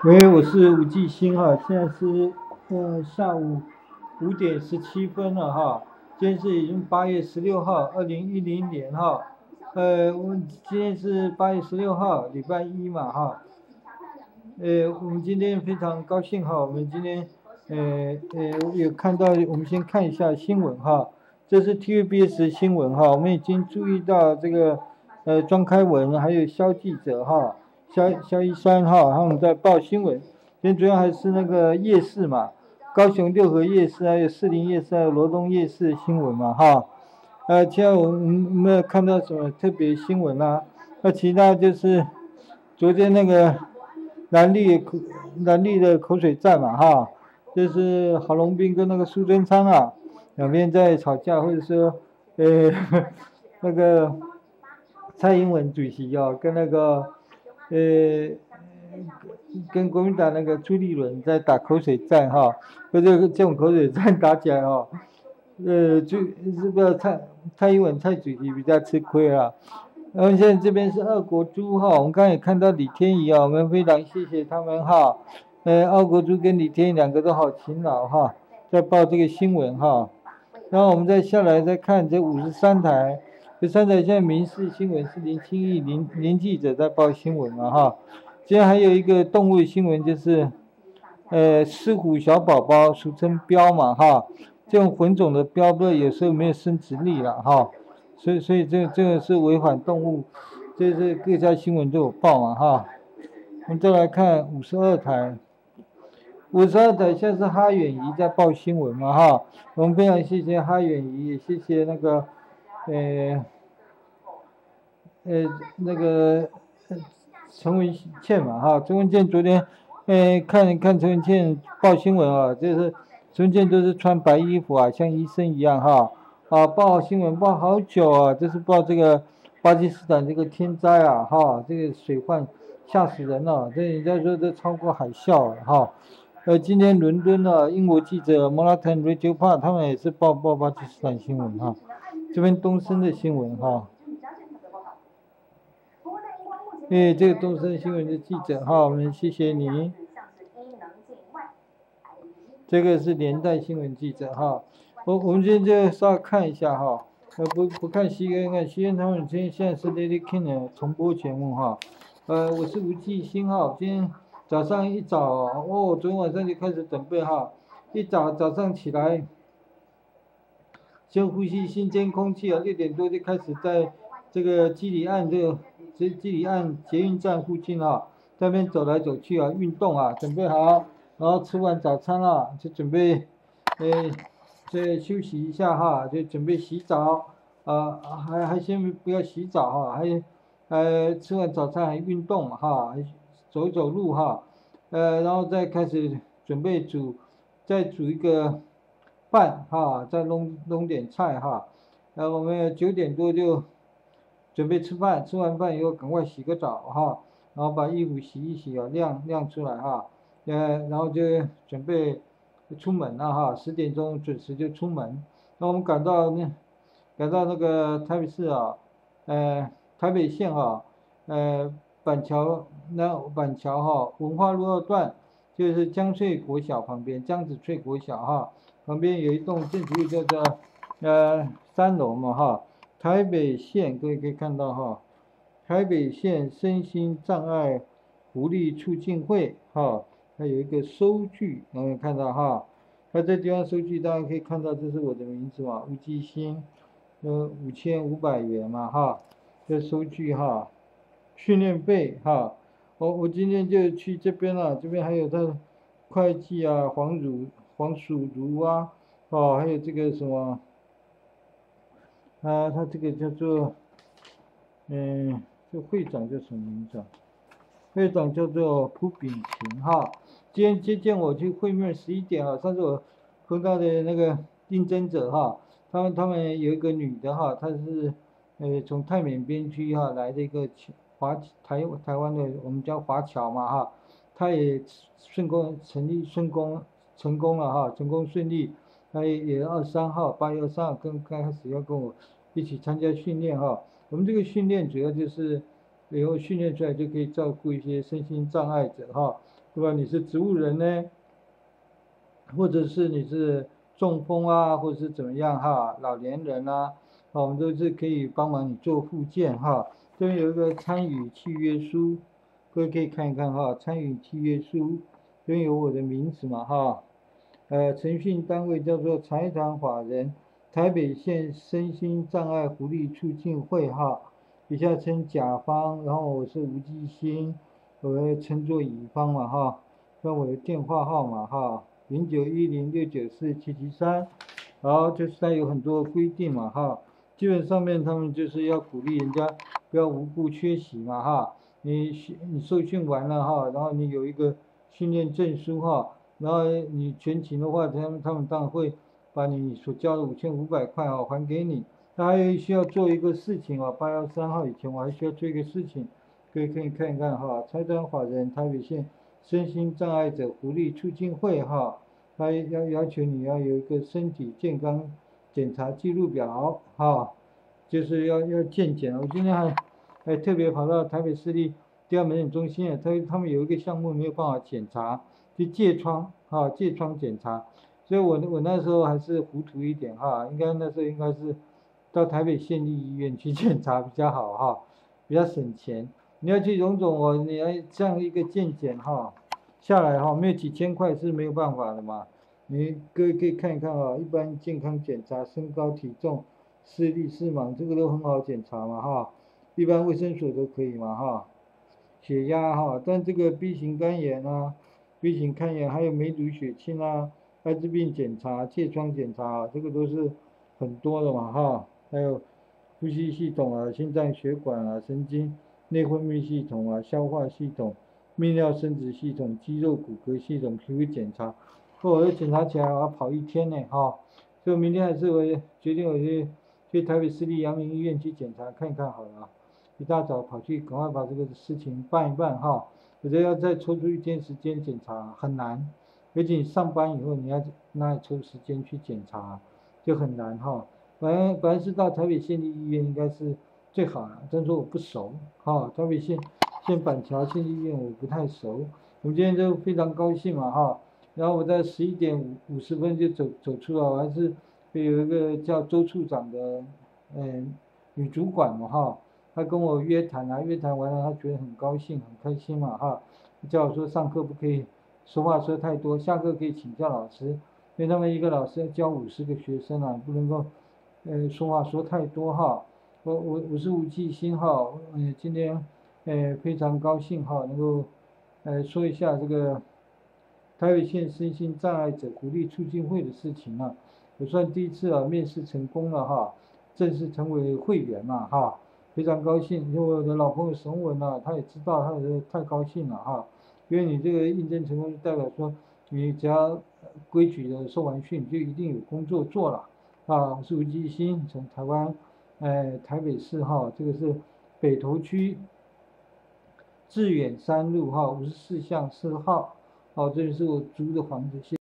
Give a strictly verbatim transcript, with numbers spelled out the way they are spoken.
喂，我是吴继兴哈，现在是呃下午五点十七分了哈，今天是已经八月十六号，二零一零年哈，呃，我们今天是八月十六号，礼拜一嘛哈，呃，我们今天非常高兴哈，我们今天呃呃有看到，我们先看一下新闻哈，这是 T V B S 新闻哈，我们已经注意到这个呃庄开文还有肖记者哈。肖肖一山哈，他们在报新闻，今天主要还是那个夜市嘛，高雄六合夜市，还有士林夜市，还有罗东夜市的新闻嘛哈。呃，其他我们没有看到什么特别新闻啦、那其他就是昨天那个南丽口南丽的口水战嘛哈，就是郝龙斌跟那个苏贞昌啊，两边在吵架，或者说呃那个蔡英文主席啊跟那个呃跟国民党那个朱立伦在打口水战哈，或者这种口水战打起来哈，呃，就这个蔡蔡英文蔡主席比较吃亏啊。然后现在这边是二国猪哈，我们刚才也看到李天怡啊，我们非常谢谢他们哈。呃，二国猪跟李天怡两个都好勤劳哈，在报这个新闻哈。然后我们再下来再看这五十三台，这三台现在民事新闻是林清义林林记者在报新闻嘛哈。今天还有一个动物新闻就是，呃，狮虎小宝宝俗称膘嘛哈，这种混种的膘不有时候没有生殖力了哈。所以，所以这这个是违反动物，这是各家新闻都有报嘛哈。我们再来看五十二台，五十二台现在是哈远仪在报新闻嘛哈。我们非常谢谢哈远仪，也谢谢那个，呃呃那个陈文茜嘛哈。陈文茜昨天，呃看看陈文茜报新闻啊，就是陈文茜都是穿白衣服啊，像医生一样哈。啊，报新闻报好久啊，这是报这个巴基斯坦这个天灾啊，哈，这个水患吓死人了，这人家说这超过海啸了哈。呃，今天伦敦的英国记者 Morton Radio Park 他们也是报报巴基斯坦新闻哈，这边东森的新闻哈。哎，这个东森新闻的记者哈，我们谢谢你。这个是连带新闻记者哈。我我们今天就稍微看一下哈，呃不不看西恩看西恩他们今天现在是 Lady King 的重播节目哈，呃我是吴继兴哈，今天早上一早哦，昨天晚上就开始准备哈，一早早上起来，先呼吸新鲜空气啊，六点多就开始在这个基里岸这个这基里岸捷运站附近啊，在那边走来走去啊，运动啊，准备好，然后吃完早餐了就准备，呃。再休息一下哈，就准备洗澡，啊、呃，还还先不要洗澡哈，还呃吃完早餐还运动哈，走走路哈，呃，然后再开始准备煮，再煮一个饭哈，再弄弄点菜哈，然后我们九点多就准备吃饭，吃完饭以后赶快洗个澡哈，然后把衣服洗一洗啊，晾晾出来哈，呃，然后就准备出门了哈，十点钟准时就出门。那我们赶到那，赶到那个台北市啊，呃，台北县啊，呃，板桥那板桥哈，文化路二段，就是江翠国小旁边，江子翠国小哈，旁边有一栋建筑物叫做呃三楼嘛哈。台北县各位可以看到哈，台北县身心障碍福利促进会哈，它有一个收据，能够看到哈，它这地方收据大家可以看到，这是我的名字嘛，吴基兴，呃五千五百元嘛哈，这收据哈，训练费哈，我我今天就去这边了，这边还有他会计啊，黄汝黄蜀如啊，哦还有这个什么。啊，他这个叫做，嗯，这会长叫什么名字啊？会长叫做蒲炳琴哈。今天接见我去会面十一点啊，上次我碰到的那个应征者哈，他们他们有一个女的哈，她是呃从泰缅边区哈来的一个华台台湾的我们叫华侨嘛哈，她也顺功成立顺功成功了哈，成功顺利。他也二十三号，八月二十三号跟刚开始要跟我一起参加训练哈。我们这个训练主要就是以后训练出来就可以照顾一些身心障碍者哈， 对吧？你是植物人呢，或者是你是中风啊，或者是怎么样哈，老年人啊，我们都是可以帮忙你做复健哈。这边有一个参与契约书，各位可以看一看哈，参与契约书，这边有我的名字嘛哈。呃，诚信单位叫做财团法人台北县身心障碍福利促进会哈，以下称甲方，然后我是吴继兴，我会称作乙方嘛哈，那我的电话号码哈，零九一零六九四七七三，然后就是它有很多规定嘛哈，基本上面他们就是要鼓励人家不要无故缺席嘛哈，你你受训完了哈，然后你有一个训练证书哈。然后你全勤的话，他们他们当然会把你所交的五千五百块啊还给你。他还需要做一个事情啊，八月三号以前我还需要做一个事情，各位可以看一看哈。财团法人台北县身心障碍者福利促进会哈，他要要求你要有一个身体健康检查记录表哈，就是要要健检。我今天还还特别跑到台北市立第二门诊中心，他他们有一个项目没有办法检查。就疥疮哈，疥疮检查，所以我我那时候还是糊涂一点哈，应该那时候应该是到台北县立医院去检查比较好哈，比较省钱。你要去荣总哦，你要这样一个健检哈下来哈，没有几千块是没有办法的嘛。你各位可以看一看啊，一般健康检查，身高体重、视力视盲这个都很好检查嘛哈，一般卫生所都可以嘛哈。血压哈，但这个 B 型肝炎啊。B 型肝炎，还有梅毒、血清啊，艾滋病检查、疥疮检查，这个都是很多的嘛哈。还有呼吸系统啊、心脏血管啊、神经、内分泌系统啊、消化系统、泌尿生殖系统、肌肉骨骼系统、皮肤检查，我要检查起来我要跑一天呢哈。所以明天还是我决定我去去台北市立阳明医院去检查看一看好了，一大早跑去赶快把这个事情办一办哈。我觉得要再抽出一天时间检查很难，而且你上班以后你要哪里抽时间去检查，就很难哈。本来本来是到台北县立医院应该是最好的，但是我不熟哈，台北县县板桥县立医院我不太熟。我今天就非常高兴嘛哈，然后我在十一点五五十分就走走出了，我还是有一个叫周处长的嗯女主管嘛哈。他跟我约谈啊，约谈完了，他觉得很高兴，很开心嘛，哈，叫我说上课不可以说话说太多，下课可以请教老师，因为他们一个老师要教五十个学生啊，不能够，呃，说话说太多哈。我我我是吴继兴哈，呃，今天呃非常高兴哈，能够呃说一下这个台北县身心障碍者福利促进会的事情啊，我算第一次啊面试成功了哈，正式成为会员嘛哈。非常高兴，因为我的老朋友沈文啊，他也知道，他也太高兴了哈。因为你这个应征成功，就代表说你只要规矩的受完训，就一定有工作做了啊。我是吴继兴，从台湾，呃，台北市哈，这个是北投区致远山路哈五十四巷四号，好，这里是我租的房子。